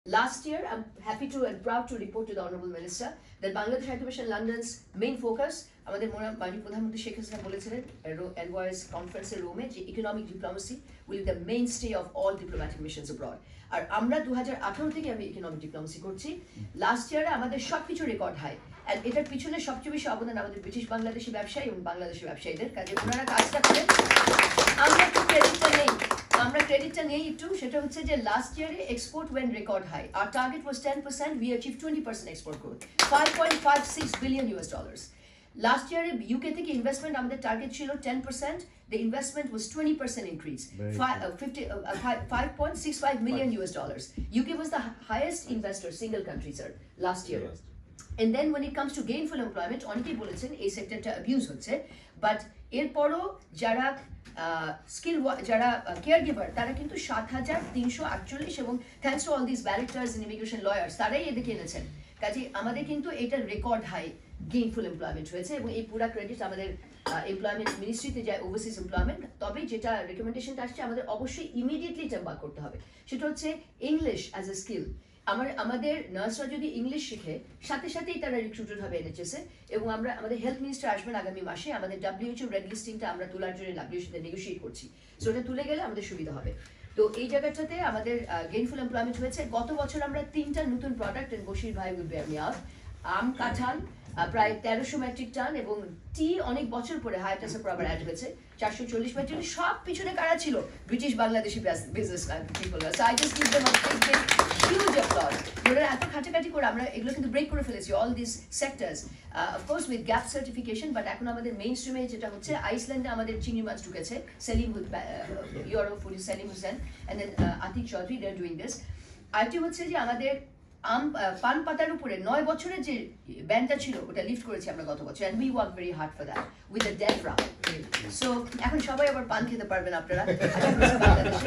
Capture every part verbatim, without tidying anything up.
Last year, I'm happy to and proud to report to the Honourable Minister that Bangladesh High Commission London's main focus, আমাদের মাননীয় প্রধানমন্ত্রী শেখ হাসিনা বলেছিলেন এনভয়েস কনফারেন্সে রোমে যে economic diplomacy will be the main stay of all diplomatic missions abroad. আর আমরা দু হাজার আঠারো থেকে আমি ইকোনমিক ডিপ্লোমেসি করছি। লাস্ট ইয়ারে আমাদের সব কিছু রেকর্ড হাই, অ্যান্ড এটার পিছনে সবচেয়ে বেশি অবদান আমাদের ব্রিটিশ বাংলাদেশি ব্যবসায়ী এবং বাংলাদেশি ব্যবসায়ীদের কাজে। ওনারা কাজটা করেন, আমরা একটু ক্রেডিটটা নেই আমরা ক্রেডিটটা নেই একটু। সেটা হচ্ছে যে লাস্ট ইয়ারে এক্সপোর্ট ওয়েন্ট রেকর্ড হাই। আর target was ten percent, we achieve twenty percent export growth, five point five six billion US dollars. Last ইয়ারে ইউকে থেকে ইনভেস্টমেন্ট আমাদের টার্গেট ছিল ten percent, the investment was twenty percent increase, five point six five million US dollars. UK was the highest investor single country sir last year. And then when it comes to gainful employment, অনেকেই বলেছেন এই সেক্টরটা abuse হচ্ছে, but এরপরও যারা skill যারা care giver তারা কিন্তু সাত হাজার তিনশো আটচল্লিশ এবং thanks to all this barristers and immigration lawyers তারাই এদিকে এনেছেন। কাজে আমাদের কিন্তু এটা রেকর্ড হাই গেইনফুল এমপ্লয়মেন্ট হয়েছে এবং এই পুরা ক্রেডিট আমাদের এমপ্লয়মেন্ট মিনিস্ট্রিতে যায়, ওভারসিজ এমপ্লয়মেন্ট। তবে যেটা রেকমেন্ডেশনটা আসছে আমাদের অবশ্যই ইমিডিয়েটলি এটা বার করতে হবে, সেটা হচ্ছে ইংলিশ অ্যাজ এ স্কিল। আমার আমাদের নার্সরা যদি ইংলিশ শিখে সাথে সাথেই তারা রিক্রুটেড হবে এনএচএস এ, এবং আমরা আমাদের হেলথ মিনিস্টার আসবেন আগামী মাসে, আমাদের ডাব্লিউএইচও রেড লিস্টিংটা আমরা তোলার জন্য ডাব্লিউএইচও সাথে নেগোশিয়েট করছি। সো ওটা তুলে গেলে আমাদের সুবিধা হবে। তো এই জায়গাটাতে আমাদের গেইনফুল এমপ্লয়মেন্ট হয়েছে। গত বছর আমরা তিনটা নতুন প্রোডাক্ট, বশির ভাই উইল বেয়ার মি আউট, আম কাঁঠাল প্রায় তেরোশো মেট্রিক টন এবং টি অনেক বছর পরে হায়াটাসের পর আবার অ্যাড হয়েছে চারশো চল্লিশ মেট্রিক। সব পিছনে কারা ছিল? British Bangladeshi business people. So I just give them a big big huge applause. ওরা এত খাটাখাটি করে আমরা এগুলো কিন্তু ব্রেক করে ফেলেছি, all this sectors of course with GAP certification. But এখন আমাদের মেইন স্ট্রিমে যেটা হচ্ছে, আইসল্যান্ডে আমাদের চিংড়ি মাছ ঢুকেছে, Selim euro food Selim Hossain and then Atik Chowdhury, they are doing this. আরেকটি হচ্ছে যে আমাদের আম পান পাতার উপরে নয় বছরের যে ব্যানটা ছিল ওটা লিফট করেছি আমরা গত বছর, and we work very hard for that with the DEFRA. So এখন সবাই আবার পান খেতে পারবেন আপনারা বাংলাদেশে।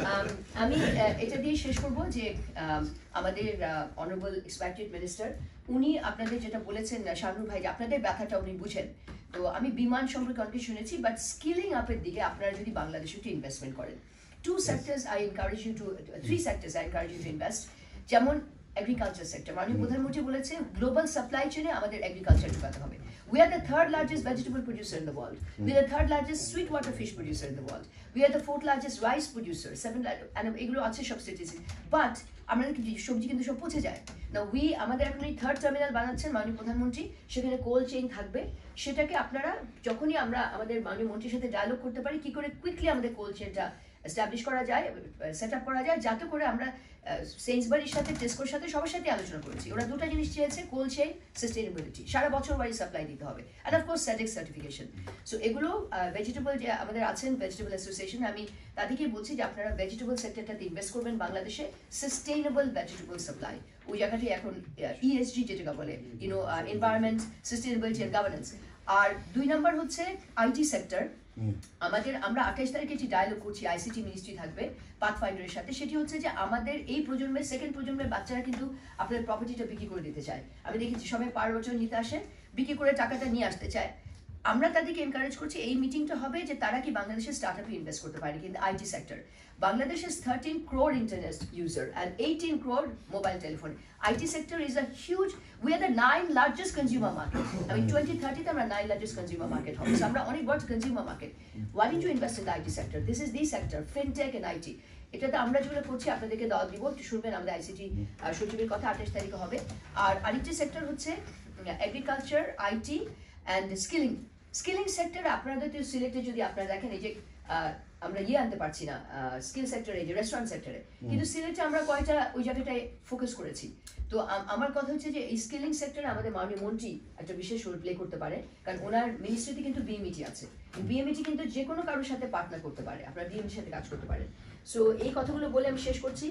আমি এটা দিয়ে শেষ করবো যে আমাদের অনারেবল এক্সপ্যাট্রিয়েট মিনিস্টার উনি আপনাদের যেটা বলেছেন শাহনুর ভাই, যে আপনাদের ব্যথাটা উনি বুঝেন। তো আমি বিমান সম্পর্কে অনেক শুনেছি, বাট স্কিলিং আপের দিকে আপনারা যদি বাংলাদেশে একটু ইনভেস্টমেন্ট করেন, two sectors I encourage you two three sectors I encourage you to invest. যেমন এগ্রিকালচার সেক্টর, মাননীয় প্রধানমন্ত্রী বলেছে গ্লোবাল সাপ্লাই চেনে আমাদের এগ্রিকালচার ঢুকাতে হবে। We are the third largest vegetable producer in the world, we are the third largest sweet water fish producer in the world, we are the fourth largest rice producer, seven এগুলো আছে সব স্টেটিস। But আমাদের সবজি কিন্তু সব পচে যায় না। উই আমাদের এখন এই থার্ড টার্মিনাল বানাচ্ছেন মাননীয় প্রধানমন্ত্রী, সেখানে কোল্ড চেইন থাকবে। সেটাকে আপনারা যখনই আমরা আমাদের মাননীয় মন্ত্রীর সাথে ডায়ালগ করতে পারি কি করে কুইকলি আমাদের কোল্ড চেইনটা এস্টাবলিশ করা যায়, সেট আপ করা যায়, যাতে করে আমরা সেইন্সবারির সাথে টেস্কোর সাথে সবার সাথে আলোচনা করেছি। ওরা দুটো জিনিস চেয়েছে, কোল্ড চেইন, সাস্টেইনেবিলিটি, সারা বছর বাড়ি সাপ্লাই দিতে হবে, and of course Sedex certification. So এগুলো ভেজিটেবল যে আমাদের আছেন ভেজিটেবল অ্যাসোসিয়েশন, আমি তাদেরকেই বলছি যে আপনারা ভেজিটেবল সেক্টরটাতে ইনভেস্ট করবেন বাংলাদেশে, সাস্টেইনেবল ভেজিটেবল সাপ্লাই। ওই জায়গাটি এখন ইএসজি যেটা বলে, you know environment, sustainability and governance. আর দুই নম্বর হচ্ছে আইটি সেক্টর। আমাদের আমরা আঠাইশ তারিখে একটি ডায়ালগ করছি, আইসিটি মিনিস্ট্রি থাকবে পাথফাইন্ডারের সাথে। সেটি হচ্ছে যে আমাদের এই প্রজন্মের সেকেন্ড প্রজন্মের বাচ্চারা কিন্তু আপনাদের প্রপার্টিটা বিক্রি করে দিতে চায়। আমি দেখেছি সবাই পার বছর নিতে আসে, বিক্রি করে টাকাটা নিয়ে আসতে চায়। আমরা তাদেরকে এনকারেজ করছি, এই মিটিংটা হবে যে তারা কি বাংলাদেশের স্টার্ট আপে ইনভেস্ট করতে পারে। কিন্তু IT sector, Bangladesh is thirteen crore internet user and eighteen crore mobile telephone. I T sector is a huge, we are the nine largest consumer market. I mean twenty thirty তে আমরা nine largest consumer market হবে। So আমরা অনেক বড় consumer market. Why don't you invest in the I T sector? This is the sector, fintech and I T. এটাতে আমরা যেগুলো করছি আপনাদেরকে দাওয়াত দিব, একটু শুনবেন আমাদের আইসিটি সচিবের কথা, আঠাশ তারিখে হবে। আর আরেকটি সেক্টর হচ্ছে agriculture, IT and skilling. Skilling sector আপনাদের তো সিলেক্টে যদি আপনারা দেখেন, এই যে আমরা ইয়ে আনতে পারছি না স্কিল সেক্টরে, যে রেস্টুরেন্ট সেক্টরে, কিন্তু সিলেটে আমরা কয়টা ওই জায়গাটায় ফোকাস করেছি। তো আমার কথা হচ্ছে যে এই স্কিলিং সেক্টরে আমাদের মাননীয় মন্ত্রী একটা বিশেষ রোল প্লে করতে পারে, কারণ ওনার মিনিস্ট্রিতে কিন্তু বিএমইটি আছে। বিএমইটি কিন্তু যে কোনো কারোর সাথে পার্টনার করতে পারে, আপনারা বিএমইটির সাথে কাজ করতে পারেন। সো এই কথাগুলো বলে আমি শেষ করছি।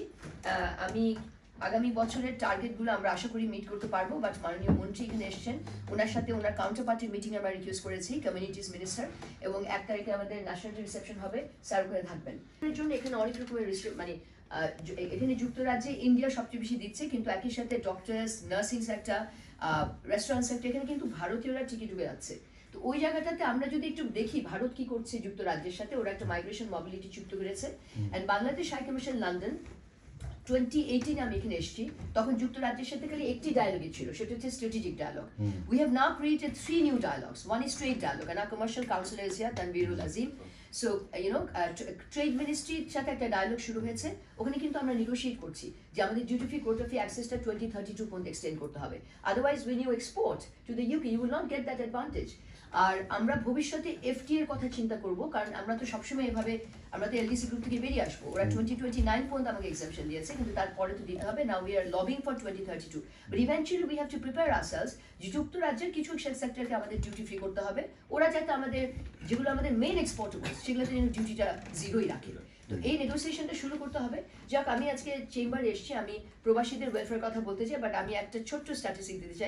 আমি আগামী বছরের টার্গেটগুলো আমরা আশা করি মিট করতে পারবো, বাট মাননীয় মন্ত্রী এখানে এসেছেন, ওনার সাথে ওনার কাউন্টার পার্টির মিটিং আমরা রিকোয়েস্ট করেছি, কমিউনিটিস মিনিস্টার, এবং এক তারিখে আমাদের ন্যাশনাল রিসেপশন হবে, স্যার ওখানে থাকবেন। এর জন্য এখানে অনেক রকমের মানে এখানে যুক্তরাজ্যে ইন্ডিয়া সবচেয়ে বেশি দিচ্ছে, কিন্তু একই সাথে doctors, nursing sector, restaurant sector, এখানে কিন্তু ভারতীয়রা টিকে ঢুকে যাচ্ছে। তো ওই জায়গাটাতে আমরা যদি একটু দেখি ভারত কি করছে যুক্তরাজ্যের সাথে, ওরা একটা মাইগ্রেশন মোবিলিটি চুক্তি করেছে, and Bangladesh high commission London twenty এইটিনে আমি এখানে এসেছি তখন যুক্তরাজ্যের সাথে খালি একটি ডায়ালগই ছিল, সেটা হচ্ছে strategic dialogue. We have now created three new dialogues. One is trade dialogue, and our commercial counselor is here, Tanvirul Azim. So you know trade মিনিস্ট্রির সাথে একটা ডায়ালগ শুরু হয়েছে, ওখানে কিন্তু আমরা নেগোশিয়েট করছি যে আমাদের ডিউটি ফ্রি কোটা ফ্রি অ্যাক্সেসটা টোয়েন্টি থার্টি টু পর্যন্ত এক্সটেন্ড করতে হবে, otherwise when you export to the UK you will not get that advantage. আর আমরা ভবিষ্যতে এফটি এর কথা চিন্তা করব, কারণ আমরা তো সবসময় এভাবে আমরা তো এলডিসি গ্রুপ থেকে বেরিয়ে আসবো, ওরা টোয়েন্টি টোয়েন্টি নাইন পর্যন্ত আমাকে এক্সামশন দিয়েছে, কিন্তু তারপরে তো দিতে হবে। Now we are lobbying for twenty thirty two, but eventually we have to prepare ourselves যে যুক্তরাজ্যের কিছু সেক্টরকে আমাদের ডিউটি ফ্রি করতে হবে, ওরা যাতে আমাদের যেগুলো আমাদের মেইন এক্সপোর্টেবল সেগুলোতে যেন ডিউটিটা জিরোই রাখে। তো এই নেগোসিয়েশনটা শুরু করতে হবে। যাক, আমি আজকে চেম্বারে এসেছি, আমি প্রবাসীদের ওয়েলফেয়ার কথা বলতে চাই, বাট আমি একটা ছোট্ট স্ট্যাটিস্টিক দিতে চাই।